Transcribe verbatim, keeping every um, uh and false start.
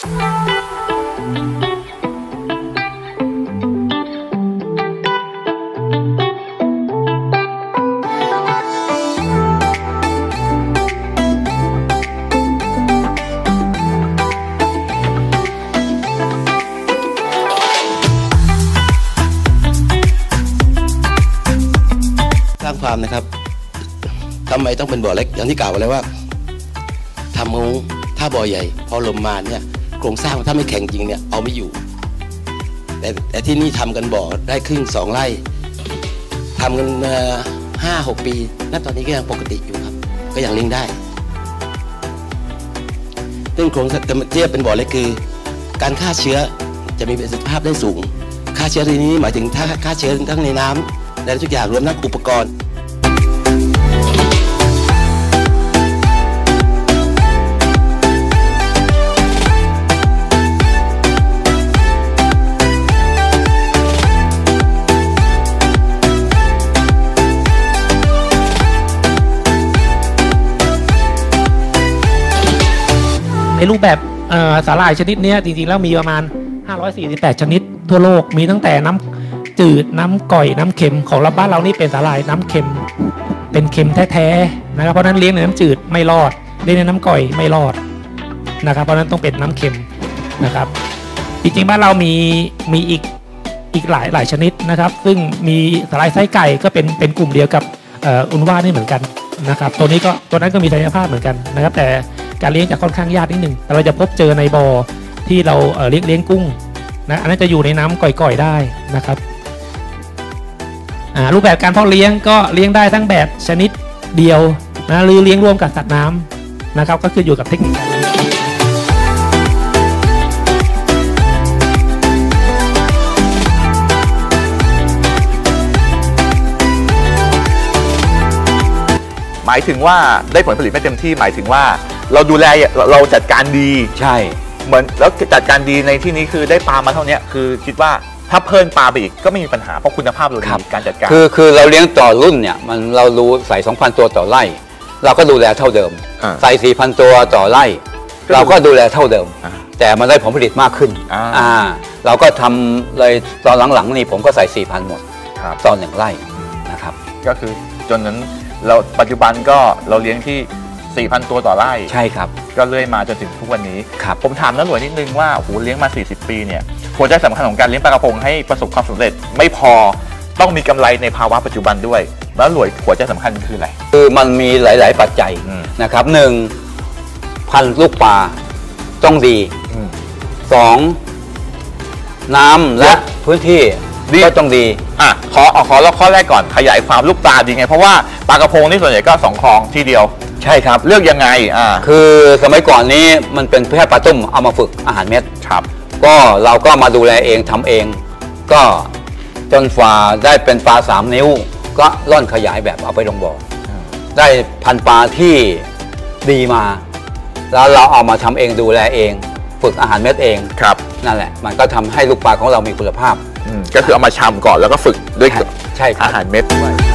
สร้างฟาร์มนะครับทำไมต้องเป็นบ่อเล็กอย่างที่กล่าวไปแล้วว่าทำของถ้าบ่อใหญ่พอลมมาเนี่ยโครงสร้างถ้าไม่แข็งจริงเนี่ยเอาไม่อยู่แต่แต่ที่นี่ทำกันบ่อได้ครึ่งสองไร่ทำกันห้าหกปีณตอนนี้ก็ยังปกติอยู่ครับก็ยังเลี้ยงได้ซึ่งโครงสร้างเทียบเป็นบ่อเล็กคือการฆ่าเชื้อจะมีประสิทธิภาพได้สูงฆ่าเชื้อในนี้หมายถึงถ้าฆ่าเชื้อทั้งในน้ำและทุกอย่างรวมทั้งอุปกรณ์ในรูปแบบสาหร่ายชนิดนี้จริงๆแล้วมีประมาณห้าร้อยสี่สิบแปดชนิดทั่วโลกมีตั้งแต่น้ำจืดน้ำก่อยน้ำเค็มของเราบ้านเรานี่เป็นสาหร่ายน้ำเค็มเป็นเค็มแท้ๆนะครับเพราะนั้นเลี้ยงในน้ำจืดไม่รอดเลี้ยงในน้ำก่อยไม่รอดนะครับเพราะนั้นต้องเป็นน้ำเค็มนะครับจริงๆบ้านเรามีมีอีกอีกหลายหลายชนิดนะครับซึ่งมีสาหร่ายไส้ไก่ก็เป็นเป็นกลุ่มเดียวกับอุนว่านี่เหมือนกันนะครับตัวนี้ก็ตัวนั้นก็มีศักยภาพเหมือนกันนะครับแต่การเลี้ยงจะค่อนข้างยากนิดหนึ่งแต่เราจะพบเจอในบ่อที่เราเลี้ยงเลี้ยงกุ้งนะอันนั้นจะอยู่ในน้ำก่อยๆได้นะครับรูปแบบการเพาะเลี้ยงก็เลี้ยงได้ทั้งแบบชนิดเดียวนะหรือเลี้ยงร่วมกับสัตว์น้ำนะครับก็คืออยู่กับเทคนิคการเลี้ยงหมายถึงว่าได้ผลผลิตไม่เต็มที่หมายถึงว่าเราดูแลเราจัดการดีใช่เหมือนแล้วจัดการดีในที่นี้คือได้ปลามาเท่านี้คือคิดว่าถ้าเพิ่มปลาไปอีกก็ไม่มีปัญหาเพราะคุณภาพเราดีการจัดการคือคือเราเลี้ยงต่อรุ่นเนี่ยมันเรารู้ใส่ สองพัน ตัวต่อไร่เราก็ดูแลเท่าเดิมใส่ สี่พัน ตัวต่อไร่เราก็ดูแลเท่าเดิมแต่มันได้ผลผลิตมากขึ้นอ่าเราก็ทำเลยตอนหลังๆนี่ผมก็ใส่ สี่พัน หมดต่อหนึ่งไร่นะครับก็คือจนนั้นเราปัจจุบันก็เราเลี้ยงที่ สี่พัน ตัวต่อไร่ใช่ครับก็เลื่อยมาจนถึงทุกวันนี้ผมถามน้าหลวยนิดนึงว่าโอ้โหเลี้ยงมาสี่สิบปีเนี่ยหัวใจสำคัญของการเลี้ยงปลากระพงให้ประสบความสำเร็จไม่พอต้องมีกำไรในภาวะปัจจุบันด้วยน้าหลวยหัวใจสำคัญคืออะไรคือมันมีหลายๆปัจจัยนะครับหนึ่งพันธุ์ลูกปลาต้องดีสองน้ำและพื้นที่ก็ต้องดีอ่ะขอขอแล้วข้อแรกก่อนขยายความลูกปลาดีไงเพราะว่าปลากระพงนี่ส่วนใหญ่ก็สองคลองที่เดียวใช่ครับเลือกยังไงอ่าคือสมัยก่อนนี้มันเป็นแค่ปลาต้มเอามาฝึกอาหารเม็ดครับก็เราก็มาดูแลเองทำเองก็จนฝ่าได้เป็นปลาสามนิ้วก็ร่อนขยายแบบเอาไปลงบ่อได้พันปลาที่ดีมาแล้วเราเอามาทำเองดูแลเองฝึกอาหารเม็ดเองครับนั่นแหละมันก็ทำให้ลูกปลาของเรามีคุณภาพก็คือเอามาชำก่อนแล้วก็ฝึกด้วยใช่อาหารเม็ดด้วย